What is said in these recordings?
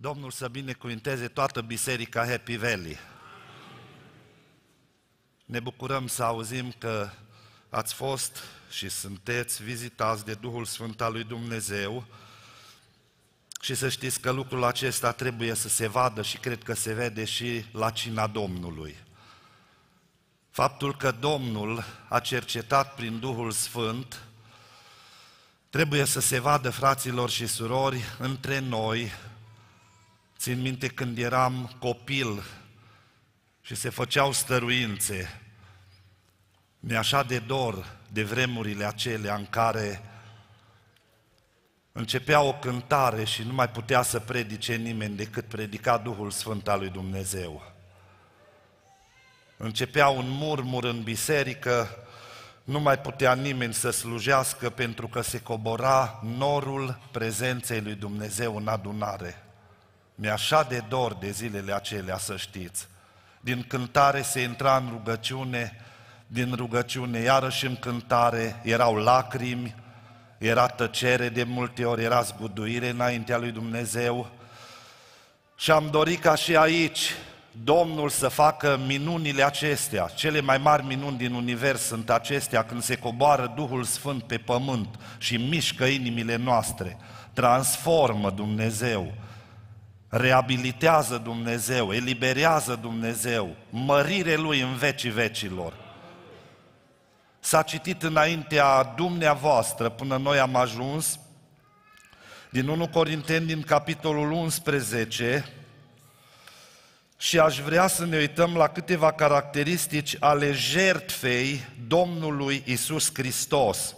Domnul să binecuvinteze toată biserica Happy Valley. Ne bucurăm să auzim că ați fost și sunteți vizitați de Duhul Sfânt al lui Dumnezeu și să știți că lucrul acesta trebuie să se vadă și cred că se vede și la cina Domnului. Faptul că Domnul a cercetat prin Duhul Sfânt trebuie să se vadă, fraților și surori, între noi. Țin minte când eram copil și se făceau stăruințe. Mi-e așa de dor de vremurile acelea în care începea o cântare și nu mai putea să predice nimeni decât predica Duhul Sfânt al lui Dumnezeu. Începea un murmur în biserică, nu mai putea nimeni să slujească pentru că se cobora norul prezenței lui Dumnezeu în adunare. Mi-e așa de dor de zilele acelea, să știți. Din cântare se intra în rugăciune, din rugăciune iarăși în cântare, erau lacrimi, era tăcere de multe ori, era zguduire înaintea lui Dumnezeu. Și am dorit ca și aici Domnul să facă minunile acestea. Cele mai mari minuni din univers sunt acestea, când se coboară Duhul Sfânt pe pământ și mișcă inimile noastre, transformă Dumnezeu, reabilitează Dumnezeu, eliberează Dumnezeu, mărire Lui în vecii vecilor. S-a citit înaintea dumneavoastră, până noi am ajuns, din 1 Corinteni, din capitolul 11, și aș vrea să ne uităm la câteva caracteristici ale jertfei Domnului Iisus Hristos.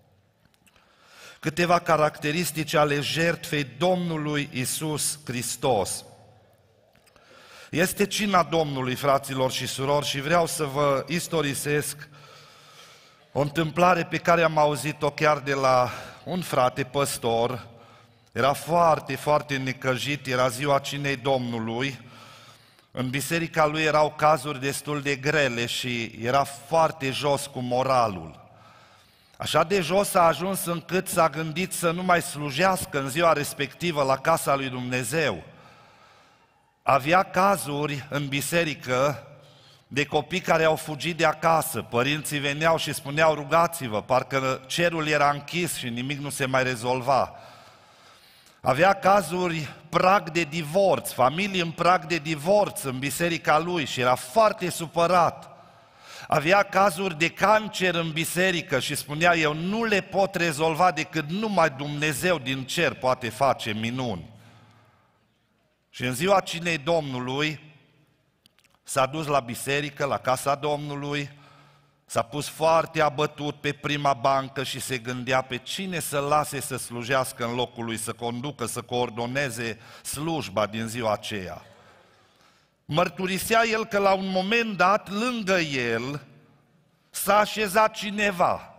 Câteva caracteristici ale jertfei Domnului Iisus Hristos. Este cina Domnului, fraților și surori, și vreau să vă istorisesc o întâmplare pe care am auzit-o chiar de la un frate păstor. Era foarte, foarte necăjit, era ziua cinei Domnului. În biserica lui erau cazuri destul de grele și era foarte jos cu moralul. Așa de jos a ajuns încât s-a gândit să nu mai slujească în ziua respectivă la casa lui Dumnezeu. Avea cazuri în biserică de copii care au fugit de acasă. Părinții veneau și spuneau: rugați-vă, parcă cerul era închis și nimic nu se mai rezolva. Avea cazuri prag de divorț, familii în prag de divorț în biserica lui și era foarte supărat. Avea cazuri de cancer în biserică și spunea: eu nu le pot rezolva decât numai Dumnezeu din cer poate face minuni. Și în ziua cinei Domnului s-a dus la biserică, la casa Domnului, s-a pus foarte abătut pe prima bancă și se gândea pe cine să lase să slujească în locul lui, să conducă, să coordoneze slujba din ziua aceea. Mărturisea el că la un moment dat, lângă el, s-a așezat cineva.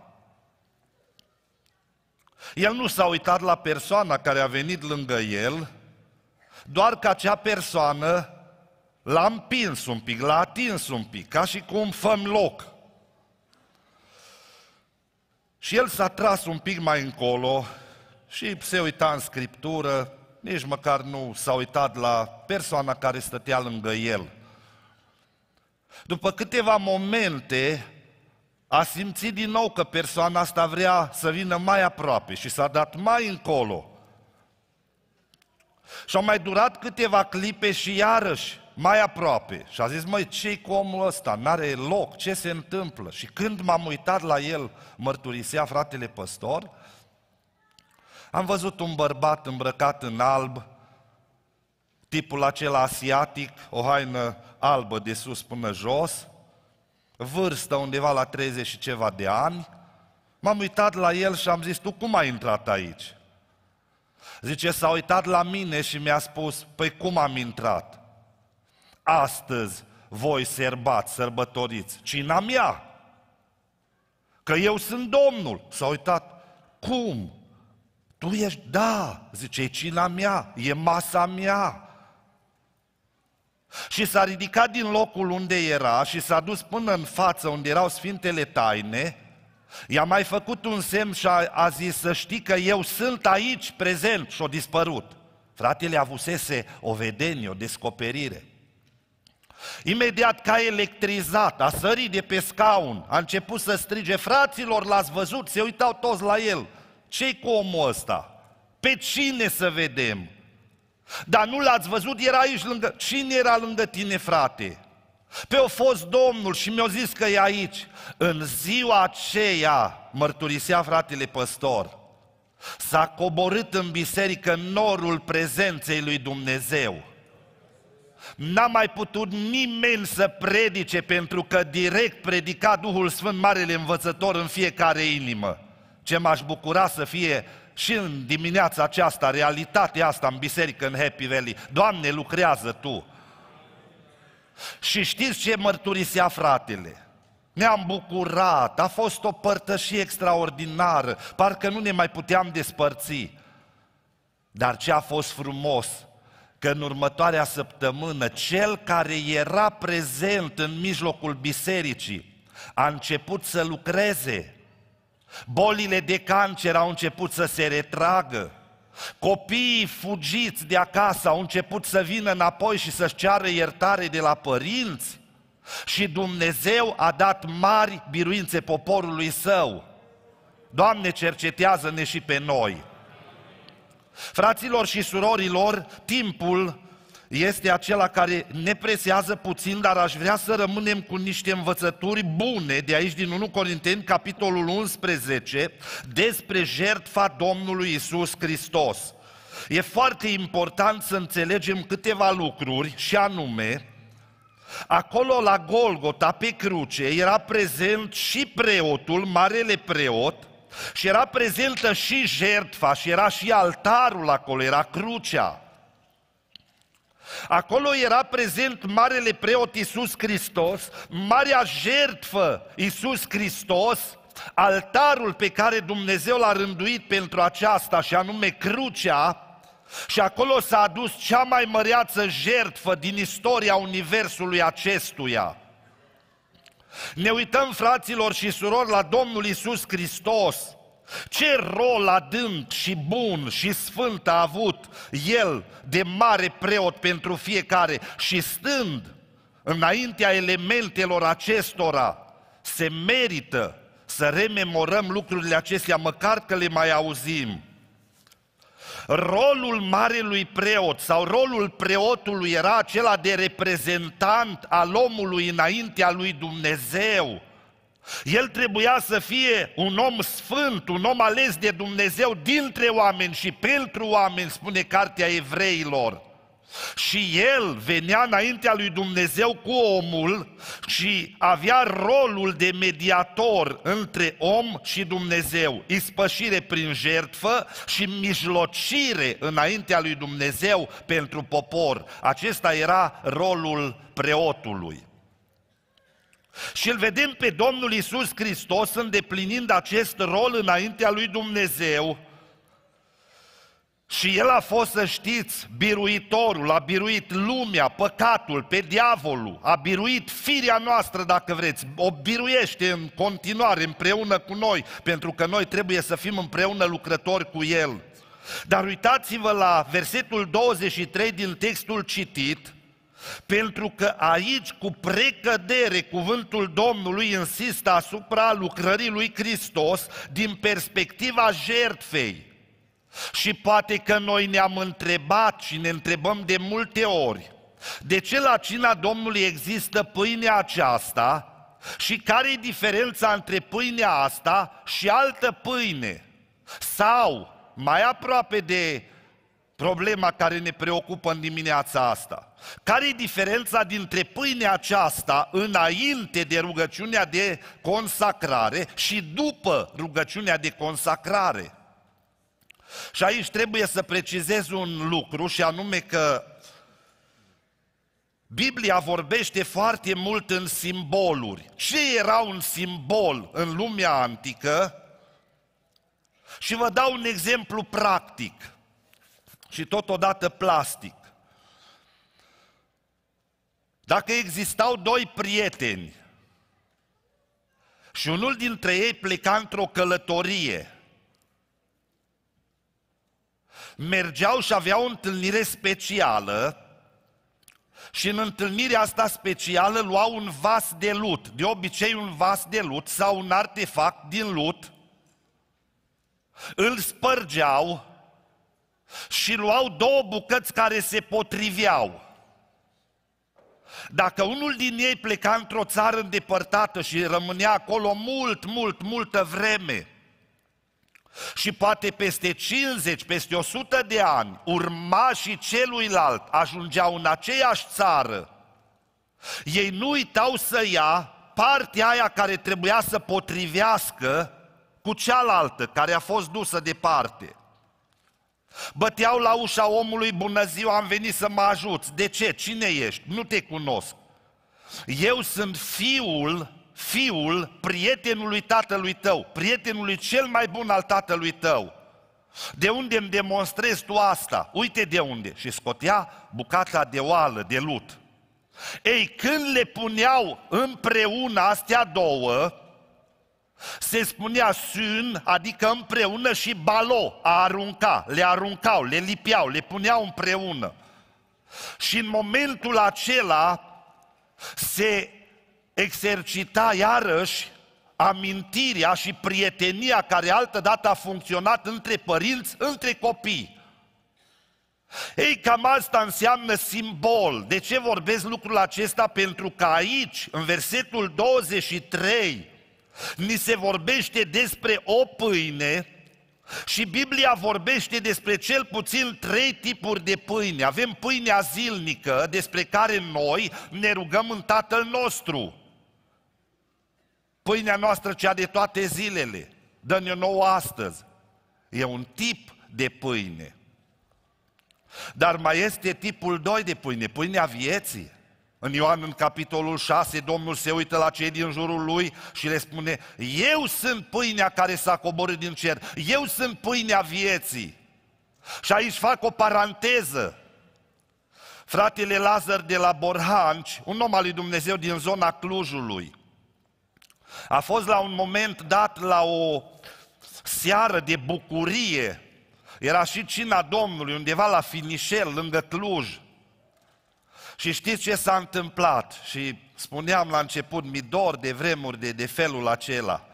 El nu s-a uitat la persoana care a venit lângă el, doar că acea persoană l-a împins un pic, l-a atins un pic, ca și cum făm loc. Și el s-a tras un pic mai încolo și se uita în Scriptură, nici măcar nu s-a uitat la persoana care stătea lângă el. După câteva momente a simțit din nou că persoana asta vrea să vină mai aproape și s-a dat mai încolo. Și au mai durat câteva clipe și iarăși mai aproape. Și a zis: măi, ce-i cu omul ăsta? N-are loc, ce se întâmplă? Și când m-am uitat la el, mărturisea fratele păstor, am văzut un bărbat îmbrăcat în alb, tipul acela asiatic, o haină albă de sus până jos, vârstă undeva la 30 și ceva de ani. M-am uitat la el și am zis: tu cum ai intrat aici? Zice, s-a uitat la mine și mi-a spus: păi cum am intrat? Astăzi voi sărbătoriți cina mea, că eu sunt Domnul. S-a uitat: cum? Tu ești? Da, zice, e cina mea, e masa mea. Și s-a ridicat din locul unde era și s-a dus până în față unde erau Sfintele Taine. I-a mai făcut un semn și a zis: să știi că eu sunt aici prezent, și a dispărut. Fratele avusese o vedenie, o descoperire. Imediat ca electrizat, a sărit de pe scaun, a început să strige: fraților, l-ați văzut? Se uitau toți la el. Ce-i cu omul ăsta? Pe cine să vedem? Dar nu l-ați văzut? Era aici lângă... Cine era lângă tine, frate? Pe a fost Domnul și mi-a zis că e aici. În ziua aceea, mărturisea fratele păstor, s-a coborât în biserică norul prezenței lui Dumnezeu. N-a mai putut nimeni să predice, pentru că direct predica Duhul Sfânt, Marele Învățător, în fiecare inimă. Ce m-aș bucura să fie și în dimineața aceasta realitatea asta în biserică, în Happy Valley. Doamne, lucrează Tu! Și știți ce mărturisea fratele? Ne-am bucurat, a fost o părtășie extraordinară, parcă nu ne mai puteam despărți. Dar ce a fost frumos, că în următoarea săptămână cel care era prezent în mijlocul bisericii a început să lucreze. Bolile de cancer au început să se retragă. Copiii fugiți de acasă au început să vină înapoi și să-și ceară iertare de la părinți. Și Dumnezeu a dat mari biruințe poporului Său. Doamne, cercetează-ne și pe noi. Fraților și surorilor, timpul este acela care ne presează puțin, dar aș vrea să rămânem cu niște învățături bune de aici din 1 Corinteni, capitolul 11, despre jertfa Domnului Iisus Hristos. E foarte important să înțelegem câteva lucruri, și anume, acolo la Golgota, pe cruce, era prezent și preotul, marele preot, și era prezentă și jertfa, și era și altarul acolo, era crucea. Acolo era prezent marele preot Iisus Hristos, marea jertfă Iisus Hristos, altarul pe care Dumnezeu l-a rânduit pentru aceasta, și anume crucea, și acolo s-a adus cea mai măreață jertfă din istoria universului acestuia. Ne uităm, fraților și surori, la Domnul Iisus Hristos. Ce rol adânc și bun și sfânt a avut El de mare preot pentru fiecare, și stând înaintea elementelor acestora, se merită să rememorăm lucrurile acestea, măcar că le mai auzim. Rolul marelui preot sau rolul preotului era acela de reprezentant al omului înaintea lui Dumnezeu. El trebuia să fie un om sfânt, un om ales de Dumnezeu dintre oameni și pentru oameni, spune Cartea Evreilor. Și el venea înaintea lui Dumnezeu cu omul și avea rolul de mediator între om și Dumnezeu, ispășire prin jertfă și mijlocire înaintea lui Dumnezeu pentru popor. Acesta era rolul preotului. Și îl vedem pe Domnul Iisus Hristos îndeplinind acest rol înaintea lui Dumnezeu. Și El a fost, să știți, biruitorul, a biruit lumea, păcatul, pe diavolul, a biruit firea noastră, dacă vreți, o biruiește în continuare împreună cu noi, pentru că noi trebuie să fim împreună lucrători cu El. Dar uitați-vă la versetul 23 din textul citit, pentru că aici, cu precădere, cuvântul Domnului insistă asupra lucrării lui Hristos din perspectiva jertfei. Și poate că noi ne-am întrebat și ne întrebăm de multe ori, de ce la cina Domnului există pâinea aceasta și care e diferența între pâinea asta și altă pâine? Sau, mai aproape de problema care ne preocupă în dimineața asta, care e diferența dintre pâinea aceasta înainte de rugăciunea de consacrare și după rugăciunea de consacrare? Și aici trebuie să precizez un lucru, și anume că Biblia vorbește foarte mult în simboluri. Ce era un simbol în lumea antică? Și vă dau un exemplu practic și totodată plastic. Dacă existau doi prieteni și unul dintre ei pleca într-o călătorie mergeau și aveau o întâlnire specială și în întâlnirea asta specială luau un vas de lut, de obicei un vas de lut sau un artefact din lut, îl spărgeau și luau două bucăți care se potriveau. Dacă unul din ei pleca într-o țară îndepărtată și rămânea acolo multă vreme și poate peste 50, peste 100 de ani, urmașii celuilalt ajungeau în aceeași țară, ei nu uitau să ia partea aia care trebuia să potrivească cu cealaltă, care a fost dusă departe. Băteau la ușa omului: bună ziua, am venit să mă ajuți. De ce? Cine ești? Nu te cunosc. Eu sunt fiul prietenului tatălui tău, prietenului cel mai bun al tatălui tău. De unde îmi demonstrezi tu asta? Uite de unde. Și scotea bucata de oală, de lut. Ei, când le puneau împreună astea două, se spunea sun, adică împreună, și balo, a arunca, le aruncau, le lipeau, le puneau împreună. Și în momentul acela se exercita iarăși amintirea și prietenia care altădată a funcționat între părinți, între copii. Ei, cam asta înseamnă simbol. De ce vorbesc lucrul acesta? Pentru că aici, în versetul 23, ni se vorbește despre o pâine și Biblia vorbește despre cel puțin 3 tipuri de pâine. Avem pâinea zilnică, despre care noi ne rugăm în Tatăl nostru. Pâinea noastră, cea de toate zilele, dă-ne nouă astăzi. E un tip de pâine. Dar mai este tipul 2 de pâine, pâinea vieții. În Ioan, în capitolul 6, Domnul se uită la cei din jurul lui și le spune: eu sunt pâinea care s-a coborât din cer, eu sunt pâinea vieții. Și aici fac o paranteză. Fratele Lazar de la Borhanci, un om al lui Dumnezeu din zona Clujului, a fost la un moment dat la o seară de bucurie. Era și cina Domnului undeva la Finișel, lângă Cluj. Și știți ce s-a întâmplat? Și spuneam la început, mi dor de vremuri de felul acela.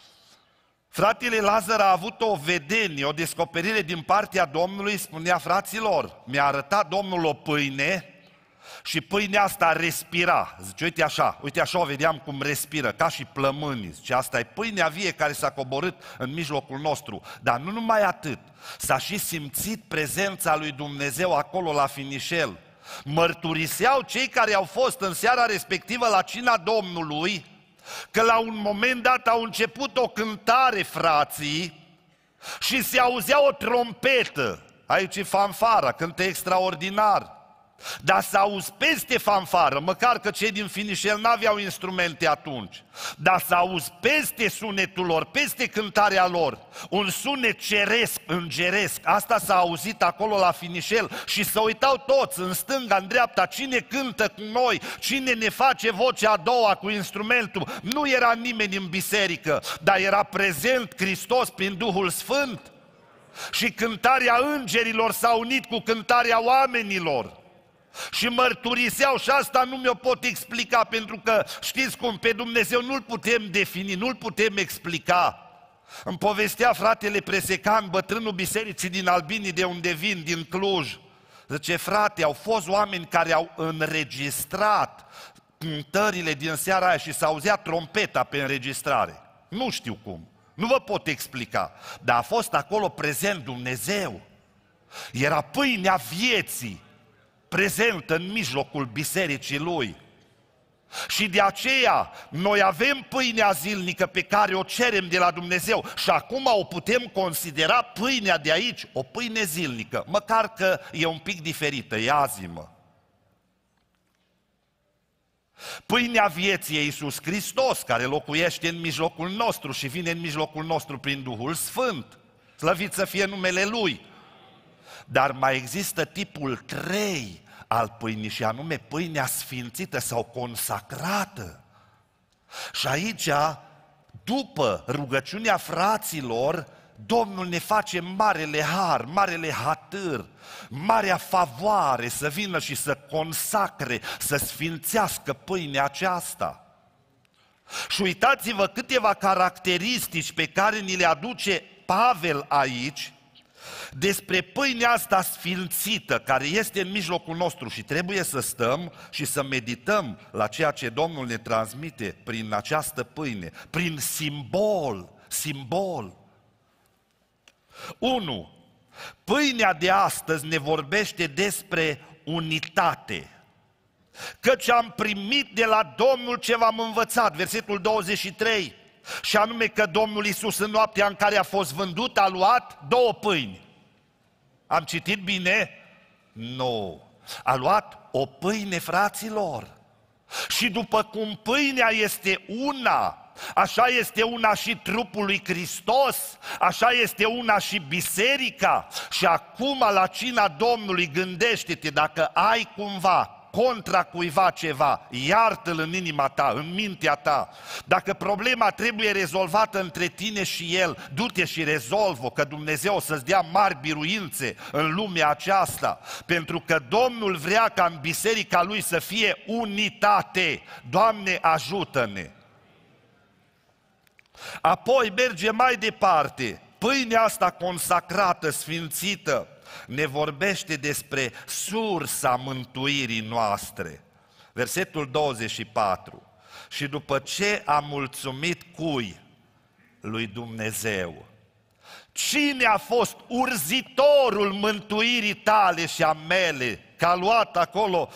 Fratele Lazar a avut o vedenie, o descoperire din partea Domnului. Spunea: fraților, mi-a arătat Domnul o pâine și pâinea asta respira. Zice: uite așa o vedeam cum respiră, ca și plămânii. Zice: asta e pâinea vie care s-a coborât în mijlocul nostru. Dar nu numai atât, s-a și simțit prezența lui Dumnezeu acolo la Finișel. Mărturiseau cei care au fost în seara respectivă la cina Domnului că la un moment dat au început o cântare frații și se auzea o trompetă. Aici e fanfara, cântă extraordinar. Dar să auzi peste fanfară, măcar că cei din Finișel n-aveau instrumente atunci, dar să auzi peste sunetul lor, peste cântarea lor, un sunet ceresc, îngeresc. Asta s-a auzit acolo la Finișel și se uitau toți în stânga, în dreapta, cine cântă cu noi, cine ne face vocea a doua cu instrumentul. Nu era nimeni în biserică, dar era prezent Hristos prin Duhul Sfânt. Și cântarea îngerilor s-a unit cu cântarea oamenilor. Și mărturiseau, și asta nu mi-o pot explica, pentru că știți cum, pe Dumnezeu nu-L putem defini, nu-L putem explica. Îmi povestea fratele Presecan, bătrânul bisericii din Albinii, de unde vin, din Cluj. Zice: frate, au fost oameni care au înregistrat cântările din seara aia și s-auzea trompeta pe înregistrare. Nu știu cum, nu vă pot explica, dar a fost acolo prezent Dumnezeu. Era pâinea vieții prezentă în mijlocul bisericii lui. Și de aceea noi avem pâinea zilnică pe care o cerem de la Dumnezeu și acum o putem considera pâinea de aici o pâine zilnică, măcar că e un pic diferită, e azimă. Pâinea vieții e Iisus Hristos, care locuiește în mijlocul nostru și vine în mijlocul nostru prin Duhul Sfânt. Slăvit să fie numele Lui. Dar mai există tipul 3 al pâinii, și anume pâinea sfințită sau consacrată. Și aici, după rugăciunea fraților, Domnul ne face marele har, marele hatâr, marea favoare să vină și să consacre, să sfințească pâinea aceasta. Și uitați-vă câteva caracteristici pe care ni le aduce Pavel aici despre pâinea asta sfințită care este în mijlocul nostru și trebuie să stăm și să medităm la ceea ce Domnul ne transmite prin această pâine, prin simbol. 1. Pâinea de astăzi ne vorbește despre unitate. Căci am primit de la Domnul ce v-am învățat, versetul 23, și anume că Domnul Iisus în noaptea în care a fost vândut a luat 2 pâini. Am citit bine? Nu. A luat o pâine, fraților. Și după cum pâinea este una, așa este una și trupul lui Hristos, așa este una și biserica. Și acum la cina Domnului gândește-te dacă ai cumva contra cuiva ceva, iartă-l în inima ta, în mintea ta. Dacă problema trebuie rezolvată între tine și el, du-te și rezolvă, că Dumnezeu o să-ți dea mari biruințe în lumea aceasta, pentru că Domnul vrea ca în biserica Lui să fie unitate. Doamne, ajută-ne! Apoi merge mai departe, pâinea asta consacrată, sfințită, ne vorbește despre sursa mântuirii noastre. Versetul 24. Și după ce a mulțumit cui? Lui Dumnezeu. Cine a fost urzitorul mântuirii tale și a mele? Că a luat acolo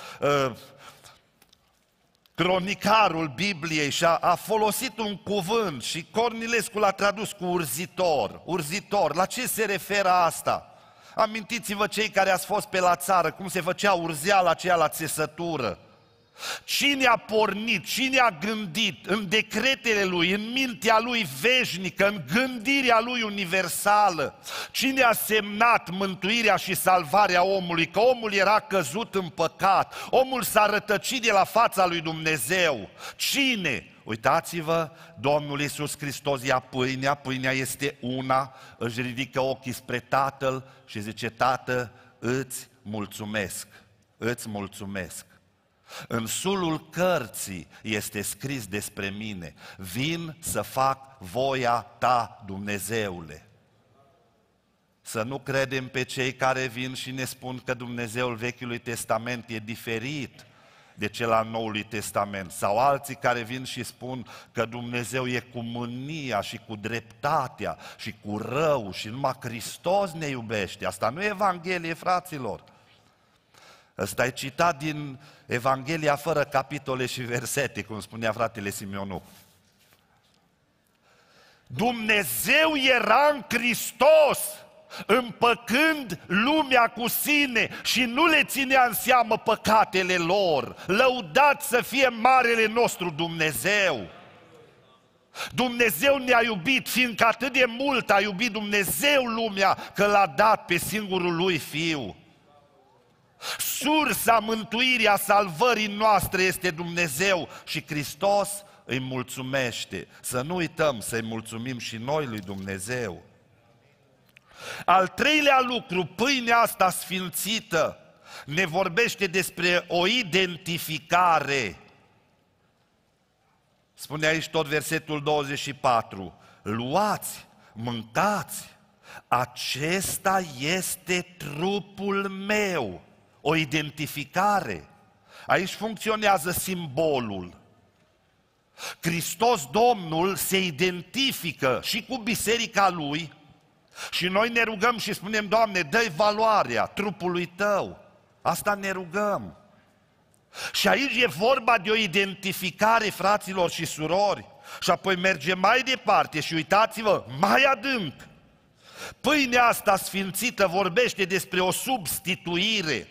cronicarul Bibliei și a folosit un cuvânt și Cornilescu l-a tradus cu urzitor. Urzitor, la ce se referă asta? Amintiți-vă cei care ați fost pe la țară, cum se făcea urzeala aceea la țesătură. Cine a pornit, cine a gândit în decretele lui, în mintea lui veșnică, în gândirea lui universală, cine a semnat mântuirea și salvarea omului, că omul era căzut în păcat, omul s-a rătăcit de la fața lui Dumnezeu. Cine? Uitați-vă, Domnul Iisus Hristos ia pâinea, pâinea este una, își ridică ochii spre Tatăl și zice: Tată, îți mulțumesc, îți mulțumesc. În sulul cărții este scris despre mine: vin să fac voia ta, Dumnezeule. Să nu credem pe cei care vin și ne spun că Dumnezeul Vechiului Testament e diferit de cel al Noului Testament, sau alții care vin și spun că Dumnezeu e cu mânia și cu dreptatea și cu rău și numai Hristos ne iubește. Asta nu e Evanghelie, fraților. Ăsta e citat din Evanghelia fără capitole și versete, cum spunea fratele Simeonuc. Dumnezeu era în Hristos, împăcând lumea cu sine și nu le ținea în seamă păcatele lor. Lăudat să fie marele nostru Dumnezeu! Dumnezeu ne-a iubit, fiindcă atât de mult a iubit Dumnezeu lumea, că l-a dat pe singurul Lui Fiu. Sursa mântuirii, a salvării noastre este Dumnezeu și Hristos îi mulțumește. Să nu uităm să-i mulțumim și noi lui Dumnezeu. Al treilea lucru, pâinea asta sfințită ne vorbește despre o identificare. Spune aici tot versetul 24: luați, mâncați, acesta este trupul meu. O identificare. Aici funcționează simbolul. Hristos Domnul se identifică și cu biserica Lui și noi ne rugăm și spunem: Doamne, dă-i valoarea trupului Tău. Asta ne rugăm. Și aici e vorba de o identificare, fraților și surori. Și apoi mergem mai departe și uitați-vă, mai adânc. Pâinea asta sfințită vorbește despre o substituire.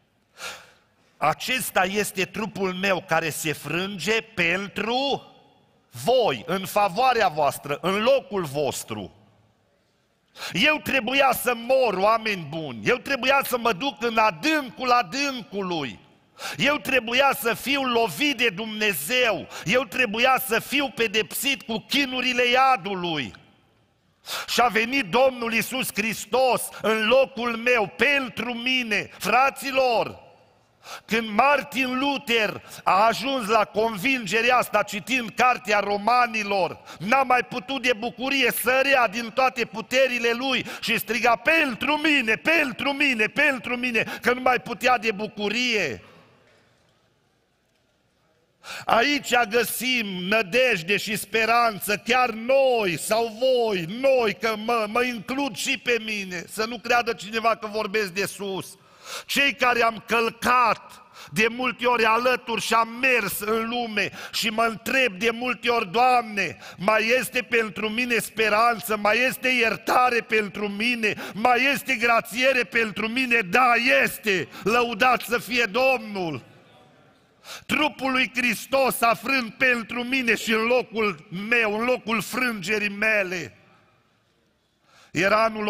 Acesta este trupul meu care se frânge pentru voi, în favoarea voastră, în locul vostru. Eu trebuia să mor, oameni buni, eu trebuia să mă duc în adâncul adâncului. Eu trebuia să fiu lovit de Dumnezeu, eu trebuia să fiu pedepsit cu chinurile iadului. Și a venit Domnul Iisus Hristos în locul meu, pentru mine. Fraților, când Martin Luther a ajuns la convingerea asta, citind cartea Romanilor, n-a mai putut de bucurie, sărea din toate puterile lui și striga: pentru mine, pentru mine, pentru mine, că nu mai putea de bucurie. Aici găsim nădejde și speranță, chiar noi sau voi, noi, că mă includ și pe mine, să nu creadă cineva că vorbesc de sus. Cei care am călcat de multe ori alături și am mers în lume și mă întreb de multe ori: Doamne, mai este pentru mine speranță, mai este iertare pentru mine, mai este grațiere pentru mine? Da, este, lăudat să fie Domnul! Trupul lui Hristos a frânt pentru mine și în locul meu, în locul frângerii mele. Era anul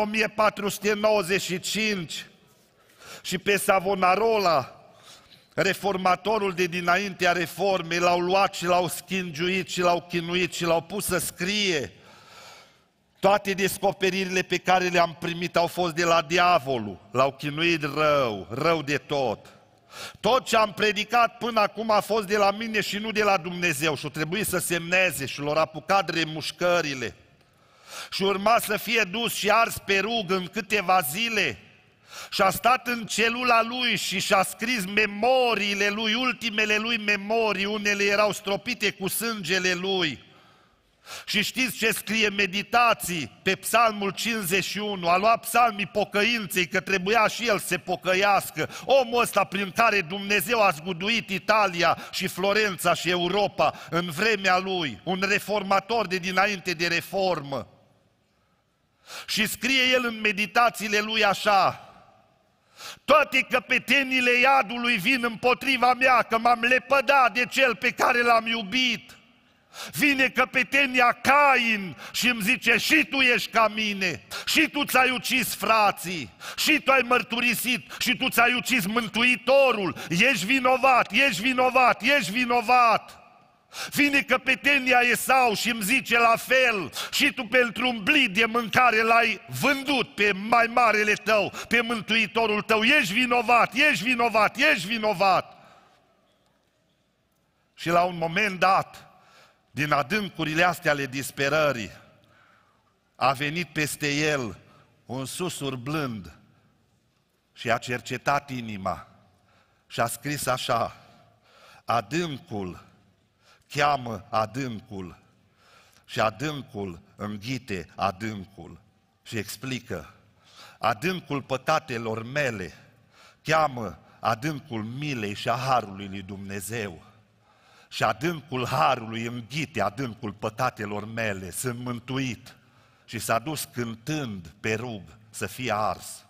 1495 și pe Savonarola, reformatorul de dinaintea reformei, l-au luat și l-au schingiuit și l-au chinuit și l-au pus să scrie: toate descoperirile pe care le-am primit au fost de la diavolul, l-au chinuit rău, rău de tot. Tot ce am predicat până acum a fost de la mine și nu de la Dumnezeu. Și-o trebuie să semneze și l-au apucat remușcările. Și urma să fie dus și ars pe rug în câteva zile. Și a stat în celula lui și și-a scris memoriile lui, ultimele lui memorii, unele erau stropite cu sângele lui. Și știți ce scrie? Meditații pe Psalmul 51, a luat psalmii pocăinței, că trebuia și el să se pocăiască. Omul ăsta prin care Dumnezeu a zguduit Italia și Florența și Europa în vremea lui, un reformator de dinainte de reformă. Și scrie el în meditațiile lui așa: toate căpetenile iadului vin împotriva mea, că m-am lepădat de cel pe care l-am iubit. Vine căpetenia Cain și îmi zice: și tu ești ca mine, și tu ți-ai ucis frații, și tu ai mărturisit, și tu ți-ai ucis Mântuitorul, ești vinovat, ești vinovat, ești vinovat. Vine căpetenia Esau și îmi zice la fel: și tu pentru un blid de mâncare l-ai vândut pe mai marele tău, pe Mântuitorul tău, ești vinovat, ești vinovat, ești vinovat. Și la un moment dat, din adâncurile astea ale disperării, a venit peste el un susur blând și a cercetat inima și a scris așa: adâncul cheamă adâncul și adâncul înghite adâncul. Și explică: adâncul păcatelor mele cheamă adâncul milei și a harului lui Dumnezeu. Și adâncul harului înghite adâncul păcatelor mele, sunt mântuit. Și s-a dus cântând pe rug să fie ars.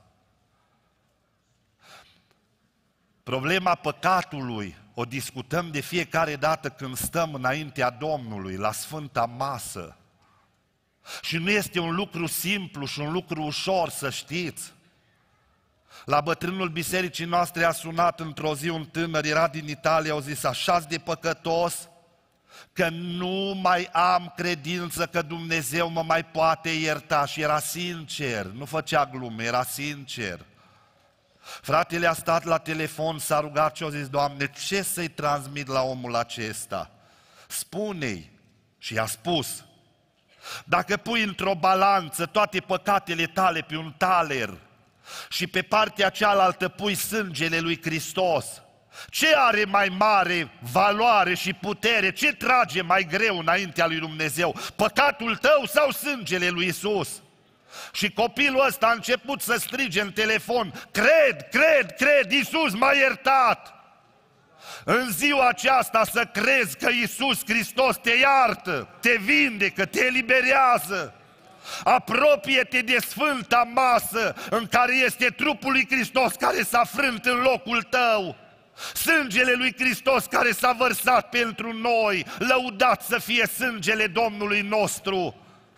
Problema păcatului o discutăm de fiecare dată când stăm înaintea Domnului, la Sfânta Masă. Și nu este un lucru simplu și un lucru ușor, să știți. La bătrânul bisericii noastre a sunat într-o zi un tânăr, era din Italia, au zis: așa de păcătos că nu mai am credință că Dumnezeu mă mai poate ierta. Și era sincer, nu făcea glume, era sincer. Fratele a stat la telefon, s-a rugat și a zis: Doamne, ce să-i transmit la omul acesta? Spune-i. Și i-a spus: dacă pui într-o balanță toate păcatele tale pe un taler și pe partea cealaltă pui sângele lui Hristos, ce are mai mare valoare și putere? Ce trage mai greu înaintea lui Dumnezeu? Păcatul tău sau sângele lui Iisus? Și copilul ăsta a început să strige în telefon: cred, cred, cred, Iisus m-a iertat. În ziua aceasta să crezi că Iisus Hristos te iartă, te vindecă, te eliberează. Apropie-te de Sfânta Masă în care este trupul lui Hristos care s-a frânt în locul tău, sângele lui Hristos care s-a vărsat pentru noi. Lăudat să fie sângele Domnului nostru!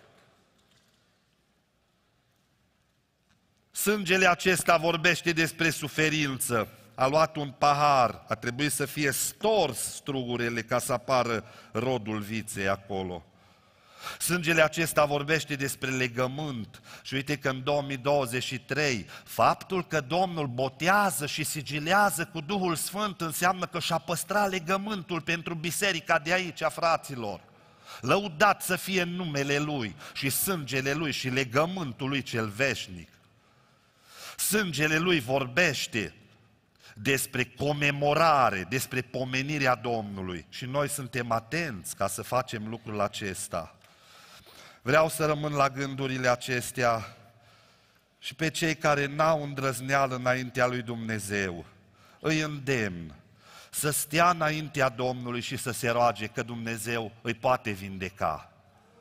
Sângele acesta vorbește despre suferință. A luat un pahar, a trebuit să fie stors strugurile ca să apară rodul viței acolo. Sângele acesta vorbește despre legământ și uite că în 2023 faptul că Domnul botează și sigilează cu Duhul Sfânt înseamnă că și-a păstrat legământul pentru biserica de aici, fraților. Lăudat să fie numele Lui și sângele Lui și legământul Lui cel veșnic. Sângele Lui vorbește despre comemorare, despre pomenirea Domnului și noi suntem atenți ca să facem lucrul acesta. Vreau să rămân la gândurile acestea și pe cei care n-au îndrăzneală înaintea lui Dumnezeu, îi îndemn să stea înaintea Domnului și să se roage că Dumnezeu îi poate vindeca.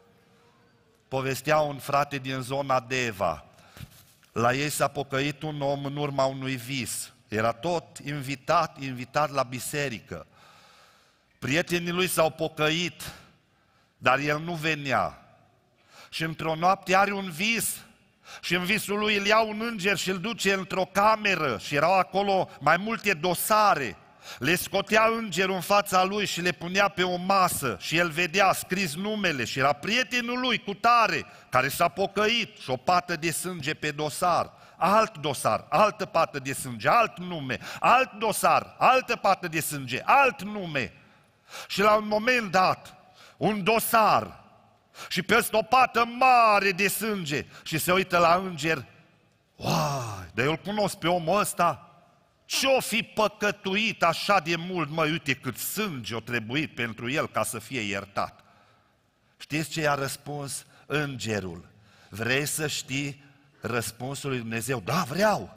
Povestea un frate din zona Deva, la ei s-a pocăit un om în urma unui vis, era tot invitat la biserică. Prietenii lui s-au pocăit, dar el nu venea. Și într-o noapte are un vis și în visul lui îl ia un înger și îl duce într-o cameră și erau acolo mai multe dosare. Le scotea îngerul în fața lui și le punea pe o masă și el vedea scris numele și era prietenul lui cu tare care s-a pocăit și o pată de sânge pe dosar. Alt dosar, altă pată de sânge, alt nume, alt dosar, altă pată de sânge, alt nume. Și la un moment dat, un dosar și peste o pată mare de sânge și se uită la înger, uai, dar eu îl cunosc pe omul ăsta, ce-o fi păcătuit așa de mult, măi, uite cât sânge o trebuit pentru el ca să fie iertat. Știți ce i-a răspuns îngerul? Vrei să știi răspunsul lui Dumnezeu? Da, vreau.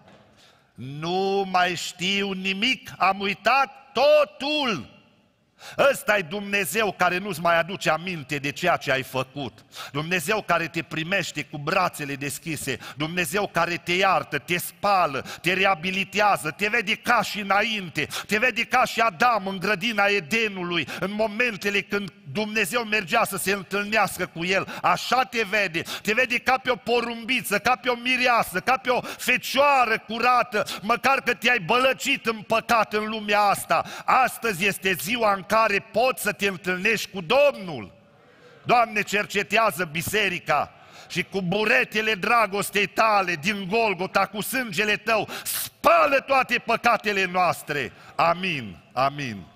Nu mai știu nimic, am uitat totul. Ăsta e Dumnezeu care nu-ți mai aduce aminte de ceea ce ai făcut. Dumnezeu care te primește cu brațele deschise. Dumnezeu care te iartă, te spală, te reabilitează, te vede ca și înainte. Te vede ca și Adam în grădina Edenului, în momentele când Dumnezeu mergea să se întâlnească cu el. Așa te vede. Te vede ca pe o porumbiță, ca pe o mireasă, ca pe o fecioară curată, măcar că te-ai bălăcit în păcat în lumea asta. Astăzi este ziua în care poți să te întâlnești cu Domnul. Doamne, cercetează biserica și cu buretele dragostei tale din Golgota, cu sângele tău, spală toate păcatele noastre. Amin, amin.